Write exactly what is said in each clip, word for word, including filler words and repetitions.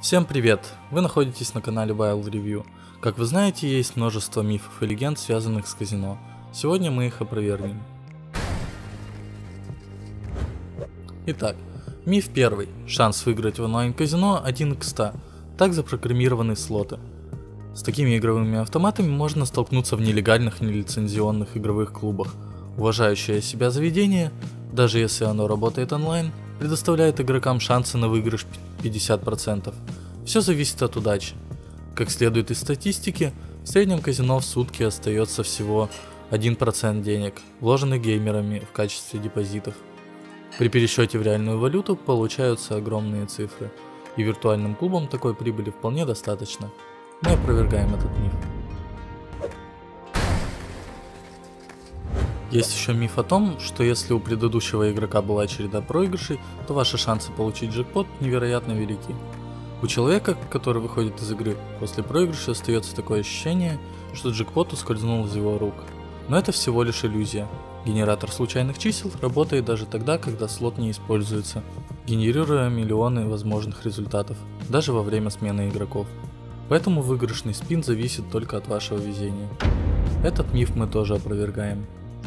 Всем привет! Вы находитесь на канале Wild Review. Как вы знаете, есть множество мифов и легенд, связанных с казино. Сегодня мы их опровергнем. Итак, миф первый. Шанс выиграть в онлайн-казино один к ста. Так запрограммированы слоты. С такими игровыми автоматами можно столкнуться в нелегальных, нелицензионных игровых клубах. Уважающее себя заведение, даже если оно работает онлайн, предоставляет игрокам шансы на выигрыш пятьдесят процентов. Все зависит от удачи. Как следует из статистики, в среднем казино в сутки остается всего один процент денег, вложенных геймерами в качестве депозитов. При пересчете в реальную валюту получаются огромные цифры, и виртуальным клубам такой прибыли вполне достаточно. Мы опровергаем этот миф. Есть еще миф о том, что если у предыдущего игрока была череда проигрышей, то ваши шансы получить джекпот невероятно велики. У человека, который выходит из игры, после проигрыша остается такое ощущение, что джекпот ускользнул из его рук. Но это всего лишь иллюзия. Генератор случайных чисел работает даже тогда, когда слот не используется, генерируя миллионы возможных результатов, даже во время смены игроков. Поэтому выигрышный спин зависит только от вашего везения. Этот миф мы тоже опровергаем.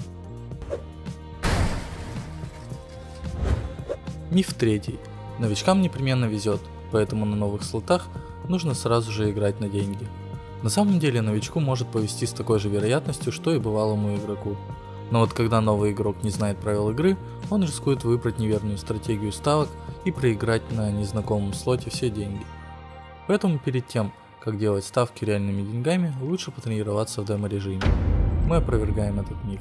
Миф третий. Новичкам непременно везет, поэтому на новых слотах нужно сразу же играть на деньги. На самом деле новичку может повезти с такой же вероятностью, что и бывалому игроку. Но вот когда новый игрок не знает правил игры, он рискует выбрать неверную стратегию ставок и проиграть на незнакомом слоте все деньги. Поэтому перед тем, как делать ставки реальными деньгами, лучше потренироваться в демо-режиме. Мы опровергаем этот миф.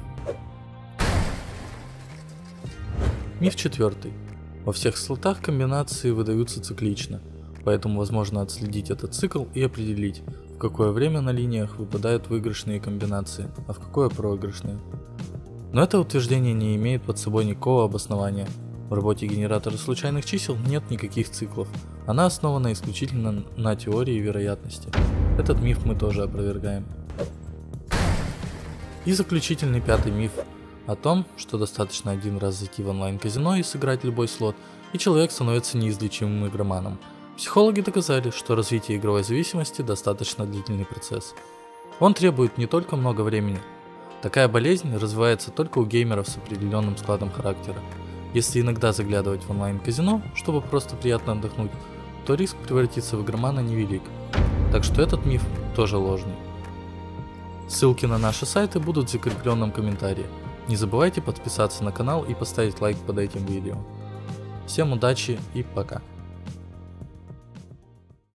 Миф четвертый. Во всех слотах комбинации выдаются циклично, поэтому возможно отследить этот цикл и определить, в какое время на линиях выпадают выигрышные комбинации, а в какое проигрышные. Но это утверждение не имеет под собой никакого обоснования. В работе генератора случайных чисел нет никаких циклов, она основана исключительно на теории вероятности. Этот миф мы тоже опровергаем. И заключительный пятый миф о том, что достаточно один раз зайти в онлайн-казино и сыграть любой слот, и человек становится неизлечимым игроманом. Психологи доказали, что развитие игровой зависимости достаточно длительный процесс. Он требует не только много времени. Такая болезнь развивается только у геймеров с определенным складом характера. Если иногда заглядывать в онлайн-казино, чтобы просто приятно отдохнуть, то риск превратиться в игромана невелик. Так что этот миф тоже ложный. Ссылки на наши сайты будут в закрепленном комментарии. Не забывайте подписаться на канал и поставить лайк под этим видео. Всем удачи и пока.